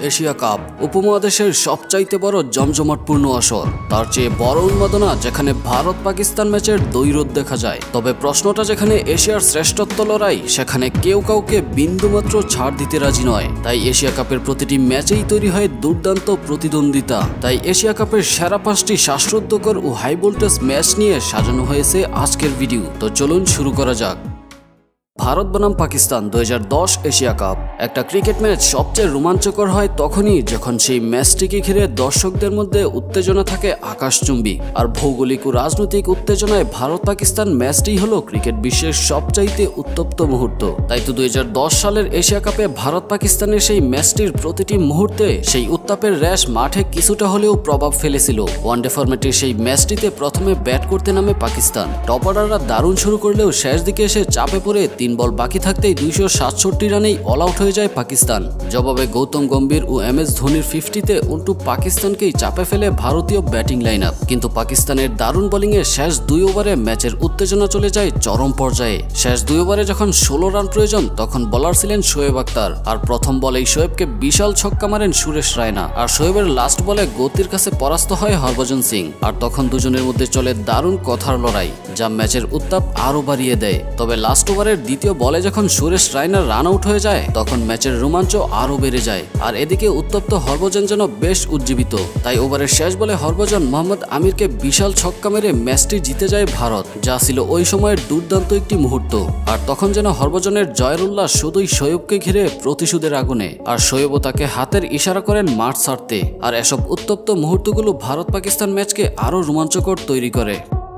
Asia cup উপমহাদেশের সবচাইতে বড় জমজমাটপূর্ণ আসর, তার চেয়ে বড় উন্মাদনা যেখানে ভারত পাকিস্তান ম্যাচের দ্বৈরথ দেখা যায়। তবে প্রশ্নটা যেখানে এশিয়ার শ্রেষ্ঠত্ব লড়াই, সেখানে কেউ কাউকে বিন্দুমাত্র ছাড় দিতে রাজি নয়। তাই এশিয়া কাপের প্রতিটি ম্যাচেই তৈরি হয় দুর্দান্ত প্রতিদ্বন্দ্বিতা। তাই এশিয়া কাপের সেরা 5টি শ্বাসরুদ্ধকর ও হাই ভোল্টেজ ম্যাচ নিয়ে সাজানো হয়েছে আজকের ভিডিও। তো চলুন শুরু করা যাক। ভারত বনাম পাকিস্তান 2010 এশিয়া কাপ। একটা ক্রিকেট ম্যাচ সবচেয়ে রোমাঞ্চকর হয় তখনই যখন সেই ম্যাচটিকে ঘিরে দর্শকদের মধ্যে উত্তেজনা থাকে আকাশচুম্বী। আর ভৌগোলিক ও রাজনৈতিক উত্তেজনায় ভারত পাকিস্তান ম্যাচটি হলো ক্রিকেট বিশ্বের সবচাইতে উত্তপ্ত মুহূর্ত। তাই তো 2010 সালের এশিয়া কাপে ভারত পাকিস্তানের সেই ম্যাচটির প্রতিটি মুহূর্তে সেই উত্তাপের র্যাশ মাঠে কিছুটা হলেও প্রভাব ফেলেছিল। ওয়ানডে ফরম্যাটের সেই ম্যাচটিতে প্রথমে ব্যাট করতে নামে পাকিস্তান। টপ অর্ডাররা দারুণ শুরু করলেও শেষ দিকে এসে চাপে পড়ে 3 বল বাকি থাকতেই 267 রানেই অল আউট হয়ে যায় পাকিস্তান। জবাবে গৌতম গম্ভীর ও MS ধোনির 50-তে উল্টো পাকিস্তানকেই চাপে ফেলে ভারতীয় ব্যাটিং লাইন আপ। কিন্তু পাকিস্তানের দারুণ বোলিংয়ে শেষ 2 ওভারে ম্যাচের উত্তেজনা চলে যায় চরম পর্যায়ে। শেষ 2 ওভারে যখন 16 রান প্রয়োজন, তখন বোলার ছিলেন শোয়েব আখতার। আর প্রথম বলেই শোয়েবকে বিশাল ছক্কা মারেন সুরেশ রায়না। আর শোয়েবের লাস্ট বলে গতির কাছে পরাস্ত হয় হরভজন সিং। আর তখন দুজনের মধ্যে চলে দারুণ কথার লড়াই, যা ম্যাচের উত্তাপ আরো বাড়িয়ে দেয়। তবে লাস্ট ওভারের দ্বিতীয় বলে যখন সুরেশ রায়নার রান আউট হয়ে যায়, তখন ম্যাচের রোমাঞ্চ আরো বেড়ে যায়। আর এদিকে উত্তপ্ত হরভজন যেন বেশ উজ্জীবিত। তাই ওভারের শেষ বলে হরভজন মোহাম্মদ আমিরকে বিশাল ছক্কা মেরে ম্যাচটি জিতে যায় ভারত, যা ছিল ওই সময়ের দুর্দান্ত একটি মুহূর্ত। আর তখন যেন হরভজনের জয়ের উল্লাস শুধুই শোয়েবকে ঘিরে প্রতিশোধের আগুনে। আর শোয়েবও তাকে হাতের ইশারা করেন মাঠ ছাড়তে। আর এসব উত্তপ্ত মুহূর্তগুলো ভারত পাকিস্তান ম্যাচকে আরো রোমাঞ্চকর তৈরি করে।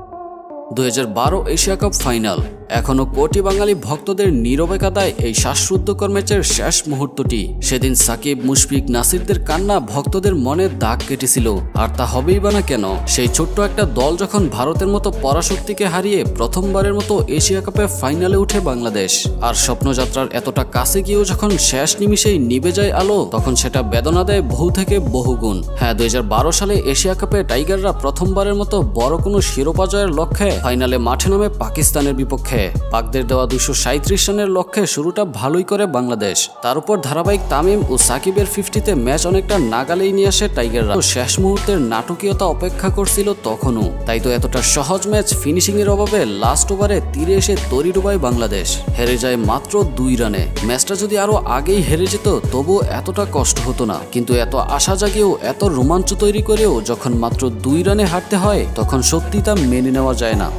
2012 এশিয়া কাপ ফাইনাল। এখনো কোটি বাঙালি ভক্তদের নীরবে কাঁদায় এই শ্বাসরুদ্ধকর ম্যাচের শেষ মুহূর্তটি। সেদিন সাকিব, মুশফিক, নাসিরদের কান্না ভক্তদের মনে দাগ কেটেছিল। আর তা হবেই বা না কেন, সেই ছোট্ট একটা দল যখন ভারতের মতো পরাশক্তিকে হারিয়ে প্রথমবারের মতো এশিয়া কাপে ফাইনালে উঠে বাংলাদেশ। আর স্বপ্নযাত্রার এতটা কাছে গিয়েও যখন শেষ নিমিষেই নিভে যায় আলো, তখন সেটা বেদনা দেয় বহু থেকে বহুগুণ। হ্যাঁ, 2012 সালে এশিয়া কাপে টাইগাররা প্রথমবারের মতো বড় কোনো শিরোপা জয়ের লক্ষ্যে ফাইনালে মাঠে নামে পাকিস্তানের বিপক্ষে। পাকদের দেওয়া 237 রানের লক্ষ্যে শুরুটা ভালোই করে বাংলাদেশ। তার উপর ধারাবাহিক তামিম ও সাকিবের 50-তে ম্যাচ অনেকটা নাগালেই নিয়ে আসে টাইগাররা। শেষ মুহূর্তের নাটকীয়তা অপেক্ষা করছিল তখনও। তাই তো এতটা সহজ ম্যাচ ফিনিশিং এর অভাবে লাস্ট ওভারে তীরে এসে তরি ডুবায় বাংলাদেশ। হেরে যায় মাত্র 2 রানে। ম্যাচটা যদি আরো আগেই হেরে যেত, তবুও এতটা কষ্ট হতো না। কিন্তু এত আশা জাগিয়েও, এত রোমাঞ্চ তৈরি করেও যখন মাত্র 2 রানে হারতে হয়, তখন সত্যি তা মেনে নেওয়া যায় না।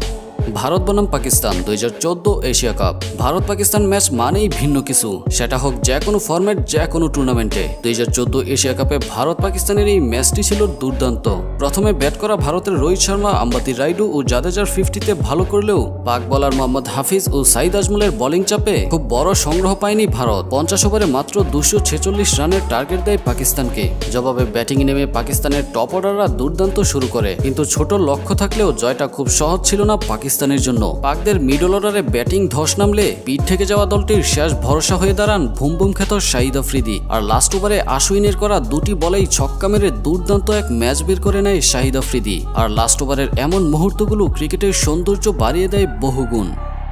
ভারত বনাম Pakistan 2014 Asia Cup. Bharat Pakistan match মানেই ভিন্ন কিছু, সেটা হোক যে কোনো ফরম্যাট, যে কোনো টুর্নামেন্টে। 2014 এশিয়া কাপে ভারত পাকিস্তানের এই ম্যাচটি ছিল দুর্দান্ত। প্রথমে ব্যাট করা ভারতের রোহিত শর্মা, আম্বাতি রাইডু ও জাদেজার 50-তে ভালো করলেও পাক বোলার মোহাম্মদ হাফিজ ও সাইদ আজমলের বোলিং চাপে খুব বড় সংগ্রহ পায়নি ভারত। 50 ওভারে মাত্র 246 রানের টার্গেট দেয় পাকিস্তানকে। জবাবে ব্যাটিংয়ে নেমে পাকিস্তানের টপ অর্ডাররা দুর্দান্ত শুরু করে। কিন্তু ছোট লক্ষ্য থাকলেও জয়টা খুব সহজ ছিল না পাকিস্তানের জন্য। পাকদের মিডল অর্ডারে ব্যাটিং ধস নামলে পিঠ থেকে যাওয়া দলটির শেষ ভরসা হয়ে দাঁড়ান বুম বুম খ্যাত শাহিদ আফ্রিদি। আর লাস্ট ওভারে আশুইনের করা 2টি বলেই ছক্কা মেরে দুর্দান্ত এক ম্যাচ বের করে নেয় শাহিদ আফ্রিদি। আর লাস্ট ওভারের এমন মুহূর্তগুলো ক্রিকেটের সৌন্দর্য বাড়িয়ে দেয় বহুগুণ।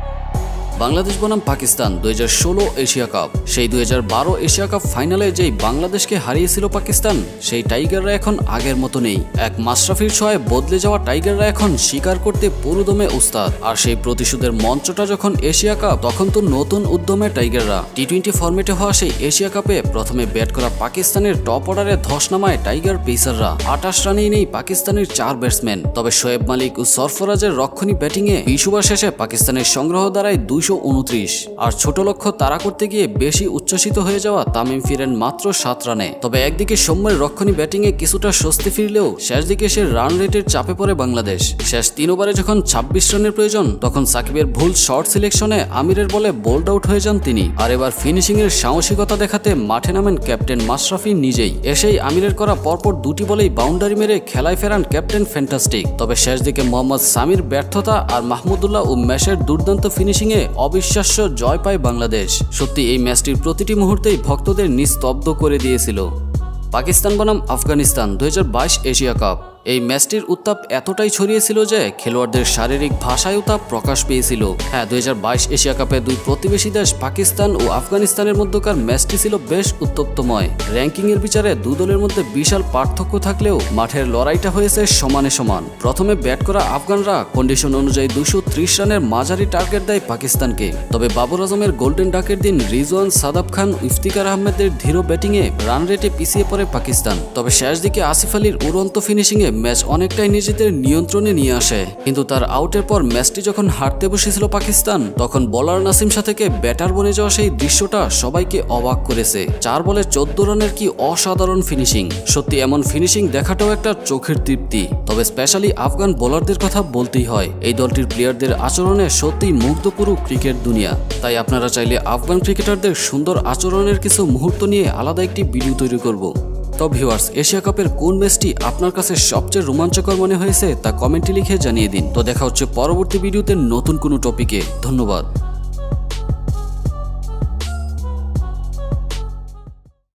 বাংলাদেশ বনাম পাকিস্তান 2016 এশিয়া কাপ। সেই 2012 এশিয়া কাপ ফাইনালে যেই বাংলাদেশকে হারিয়েছিল পাকিস্তান, সেই টাইগাররা এখন আগের মতো নেই। এক মাশরাফির ছোঁয়ায় বদলে যাওয়া টাইগাররা এখন শিকার করতে পুরোদমে উস্তাদ। আর সেই প্রতিশোধের মঞ্চটা যখন এশিয়া কাপ, তখন তো নতুন উদ্যমে টাইগাররা। টি20 ফরম্যাটে হওয়া সেই এশিয়া কাপে প্রথমে ব্যাট করা পাকিস্তানের টপ অর্ডারে ধস নামায় টাইগার পেসাররা। 28 রানেই নেই পাকিস্তানের 4 ব্যাটসম্যান। তবে শোয়েব মালিক ও সরফরাজের রক্ষণী ব্যাটিংয়ে 20 ওভার শেষে পাকিস্তানের সংগ্রহ দাঁড়ায় 229। আর ছোট লক্ষ্য তাড়া করতে গিয়ে বেশি উচ্ছ্বসিত হয়ে যাওয়া তামিম ফিরেন মাত্র 7 রানে। তবে একদিকে সৌম্যের রক্ষণী ব্যাটিংয়ে কিছুটা স্বস্তি ফিরলেও শেষ দিকে সে রান রেটের চাপে পড়ে বাংলাদেশ। শেষ 3 ওভারে যখন 26 রানের প্রয়োজন, তখন সাকিবের ভুল শর্ট সিলেকশনে আমিরের বলে বোল্ড আউট হয়ে যান তিনি। আর এবার ফিনিশিং এর সাহসিকতা দেখাতে মাঠে নামেন ক্যাপ্টেন মাশরাফি নিজেই। এসেই আমিরের করা পরপর 2টি বলেই বাউন্ডারি মেরে খেলায় ফেরান ক্যাপ্টেন ফ্যান্টাস্টিক। তবে শেষ দিকে মোহাম্মদ সামির ব্যর্থতা আর মাহমুদুল্লাহ ও ম্যাশের দুর্দান্ত ফিনিশিংয়ে অবিশ্বাস্য জয় পায় বাংলাদেশ। সত্যি এই ম্যাচটির প্রতিটি মুহূর্তেই ভক্তদের নিস্তব্ধ করে দিয়েছিল। পাকিস্তান বনাম আফগানিস্তান 2022 এশিয়া কাপ। এই ম্যাচটির উত্তাপ এতটাই ছড়িয়েছিল যে খেলোয়াড়দের শারীরিক ভাষায়ও তা প্রকাশ পেয়েছিল। হ্যাঁ, 2022 এশিয়া কাপে দুই প্রতিবেশী দেশ পাকিস্তান ও আফগানিস্তানের মধ্যকার ম্যাচটি ছিল বেশ উত্তপ্তময়। র্যাঙ্কিংয়ের বিচারে দু দলের মধ্যে বিশাল পার্থক্য থাকলেও মাঠের লড়াইটা হয়েছে সমানে সমান। প্রথমে ব্যাট করা আফগানরা কন্ডিশন অনুযায়ী 230 রানের মাঝারি টার্গেট দেয় পাকিস্তানকে। তবে বাবর আজমের গোল্ডেন ডাকের দিন রিজওয়ান, সাদাব খান, ইফতিকার আহমেদের ধীর ব্যাটিংয়ে রান রেটে পিছিয়ে পড়ে পাকিস্তান। তবে শেষ দিকে আসিফ আলীর উড়ন্ত ফিনিশিংয়ে ম্যাচ অনেকটাই নিজেদের নিয়ন্ত্রণে নিয়ে আসে। কিন্তু তার আউটের পর ম্যাচটি যখন হারতে বসেছিল পাকিস্তান, তখন বোলার নাসিম শাহ থেকে ব্যাটার বনে যাওয়া সেই দৃশ্যটা সবাইকে অবাক করেছে। 4 বলে 14 রানের কি অসাধারণ ফিনিশিং। সত্যি এমন ফিনিশিং দেখাটাও একটা চোখের তৃপ্তি। তবে স্পেশালি আফগান বোলারদের কথা বলতেই হয়। এই দলটির প্লেয়ারদের আচরণে সত্যিই মুগ্ধ পুরো ক্রিকেট দুনিয়া। তাই আপনারা চাইলে আফগান ক্রিকেটারদের সুন্দর আচরণের কিছু মুহূর্ত নিয়ে আলাদা একটি ভিডিও তৈরি করব। তো ভিউয়ার্স, এশিয়া কাপের কোন ম্যাচটি আপনার কাছে সবচেয়ে রোমাঞ্চকর মনে হয়েছে তা কমেন্টে লিখে জানিয়ে দিন। তো দেখা হচ্ছে পরবর্তী ভিডিওতে নতুন কোনো টপিকে। ধন্যবাদ।